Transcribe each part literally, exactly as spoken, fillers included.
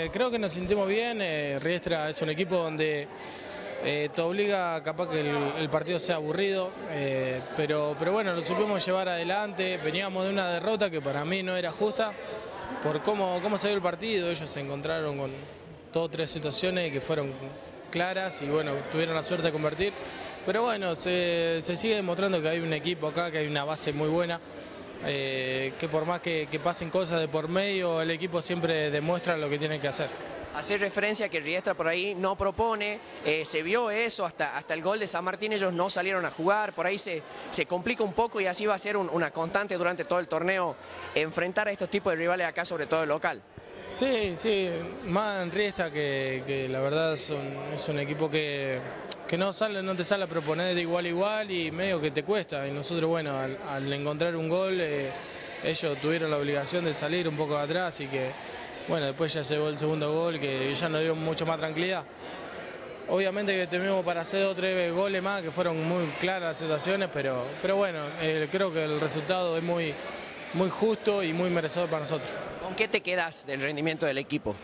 Eh, creo que nos sentimos bien. eh, Riestra es un equipo donde eh, te obliga capaz que el, el partido sea aburrido, eh, pero, pero bueno, lo supimos llevar adelante. Veníamos de una derrota que para mí no era justa por cómo, cómo se dio el partido. Ellos se encontraron con dos o tres situaciones que fueron claras y bueno, tuvieron la suerte de convertir. Pero bueno, se, se sigue demostrando que hay un equipo acá, que hay una base muy buena. Eh, que por más que, que pasen cosas de por medio, el equipo siempre demuestra lo que tiene que hacer. Hacer referencia a que Riestra por ahí no propone, eh, se vio eso, hasta, hasta el gol de San Martín ellos no salieron a jugar, por ahí se, se complica un poco y así va a ser un, una constante durante todo el torneo enfrentar a estos tipos de rivales acá, sobre todo el local. Sí, sí, más en Riestra que, que la verdad son, es un equipo que, que no, sale, no te sale a proponer de igual a igual y medio que te cuesta. Y nosotros, bueno, al, al encontrar un gol, eh, ellos tuvieron la obligación de salir un poco de atrás y que, bueno, después ya llegó el segundo gol que ya nos dio mucho más tranquilidad. Obviamente que tenemos para hacer dos o tres goles más, que fueron muy claras las situaciones, pero, pero bueno, eh, creo que el resultado es muy, muy justo y muy merecedor para nosotros. ¿Con qué te quedas del rendimiento del equipo?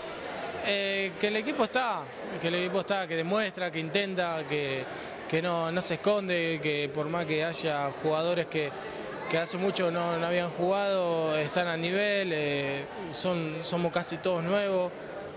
Eh, que el equipo está, que el equipo está, que demuestra, que intenta, que, que no, no se esconde, que por más que haya jugadores que, que hace mucho no, no habían jugado, están a nivel, eh, son, somos casi todos nuevos.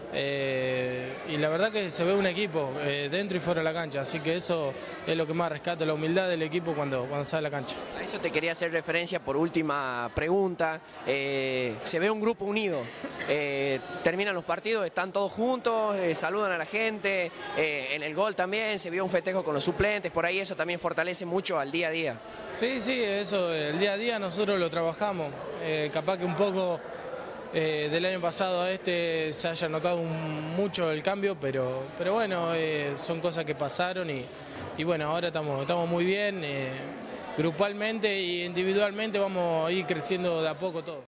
Eh, y la verdad que se ve un equipo eh, dentro y fuera de la cancha, así que eso es lo que más rescata, la humildad del equipo cuando, cuando sale a la cancha. A eso te quería hacer referencia por última pregunta. Eh, se ve un grupo unido, eh, terminan los partidos, están todos juntos, eh, saludan a la gente, eh, en el gol también se vio un festejo con los suplentes, por ahí eso también fortalece mucho al día a día. Sí, sí, eso, el día a día nosotros lo trabajamos, eh, capaz que un poco... Eh, del año pasado a este se haya notado un, mucho el cambio, pero, pero bueno, eh, son cosas que pasaron y, y bueno, ahora estamos, estamos muy bien, eh, grupalmente e individualmente vamos a ir creciendo de a poco todo.